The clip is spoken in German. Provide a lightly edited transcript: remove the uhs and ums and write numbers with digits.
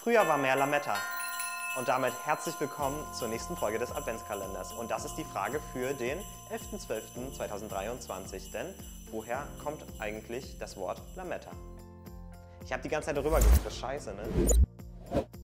Früher war mehr Lametta. Und damit herzlich willkommen zur nächsten Folge des Adventskalenders. Und das ist die Frage für den 11.12.2023. Denn woher kommt eigentlich das Wort Lametta? Ich habe die ganze Zeit darüber geguckt, das ist scheiße, ne?